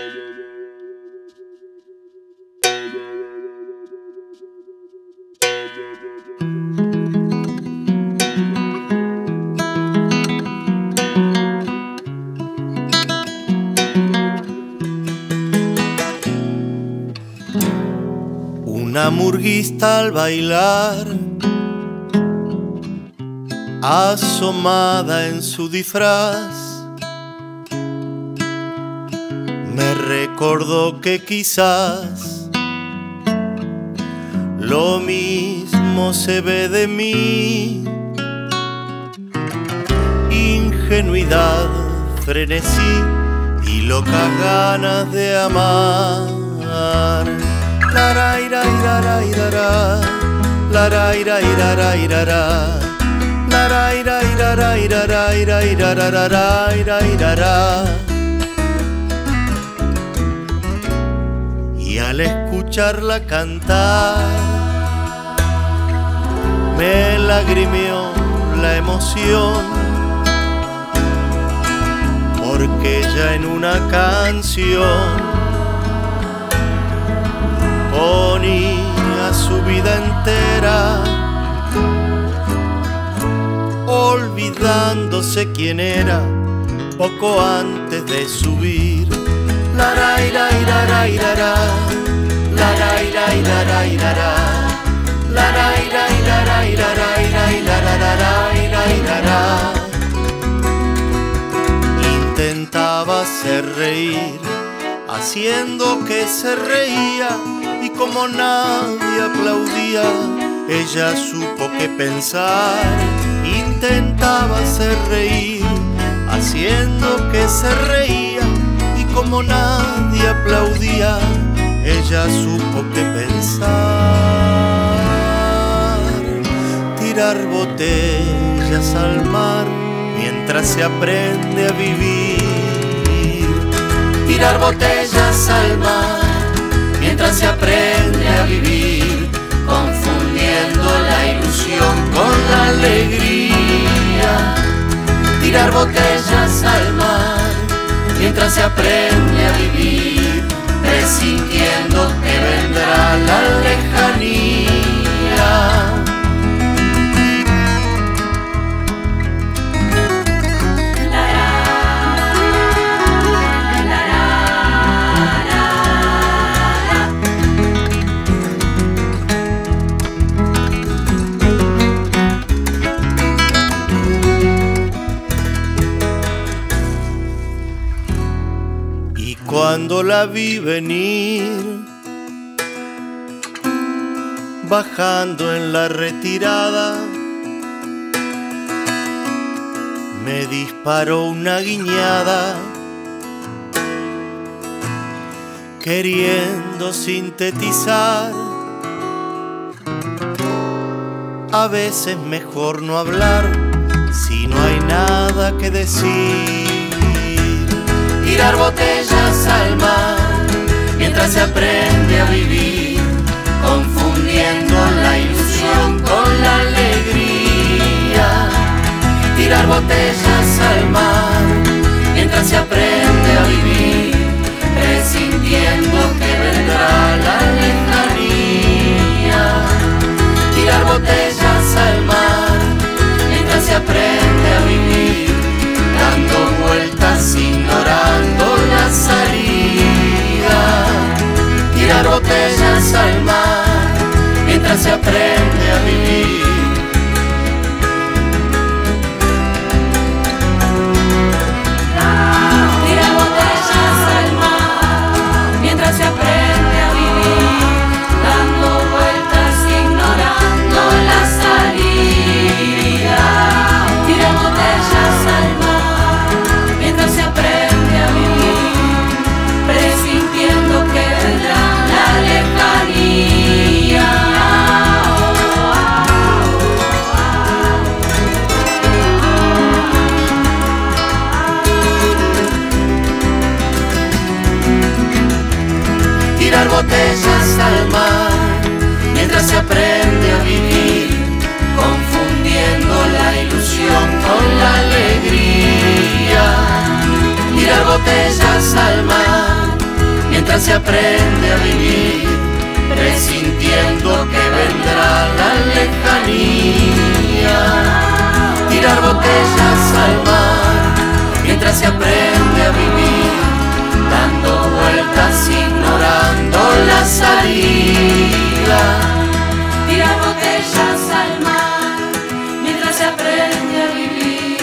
Una murguista al bailar, asomada en su disfraz, me recordó que quizás lo mismo se ve de mí. Ingenuidad, frenesí y locas ganas de amar. Larayrairarairara, larayrairarairara, larayrairarairarairarairarairara. Y al escucharla cantar, me lagrimeó la emoción, porque ella en una canción ponía su vida entera, olvidándose quién era poco antes de subir. Larayrairarairara, larayrairarairara, larayrairarairarairarairarairara. Intentaba hacer reír, haciendo que se reía, y como nadie aplaudía, ella supo qué pensar. Intentaba hacer reír, haciendo que se reía, y como nadie aplaudía, ella supo qué pensar. Tirar botellas al mar mientras se aprende a vivir. Tirar botellas al mar mientras se aprende a vivir, confundiendo la ilusión con la alegría. Tirar botellas al mar mientras se aprende a vivir, presintiendo que vendrá la lejanía. Cuando la vi venir, bajando en la retirada, me disparó una guiñada, queriendo sintetizar. A veces mejor no hablar si no hay nada que decir. Tirar botellas al mar mientras se aprende a vivir, confundiendo la ilusión con la alegría. Tirar botellas al mar mientras se aprende a vivir, presintiendo que vendrá la lejanía. Tirar botellas al mar mientras se aprende a vivir, dando vueltas ignorando la salida. Tirar botellas al mar mientras se aprende a vivir. Tirar botellas al mar mientras se aprende a vivir, dando vueltas ignorando la salida. Tirar botellas al mar mientras se aprende a vivir, presintiendo que vendrá la lejanía. Tirar botellas al mar mientras se aprende a vivir, confundiendo la ilusión con la alegría. Tirar botellas al mar mientras se aprende a vivir, presintiendo que vendrá la lejanía. Tirar botellas al mar, mientras se aprende a vivir, dando vueltas, ignorando la salida. Tirar botellas al mar, mientras se aprende a vivir.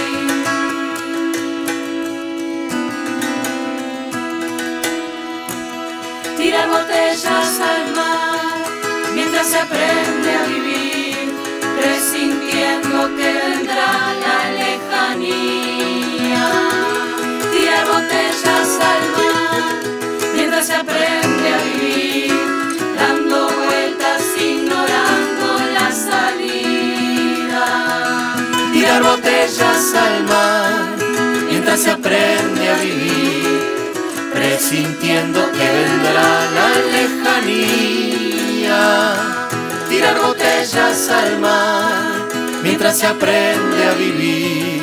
Tirar botellas al mar, mientras se aprende a vivir, presintiendo que vendrá la lejanía. Tirar botellas al mar, mientras se aprende a vivir, dando vueltas, ignorando la salida. Tirar botellas al mar, mientras se aprende a vivir, presintiendo que vendrá la lejanía. Tirar botellas al mar, mientras se aprende a vivir.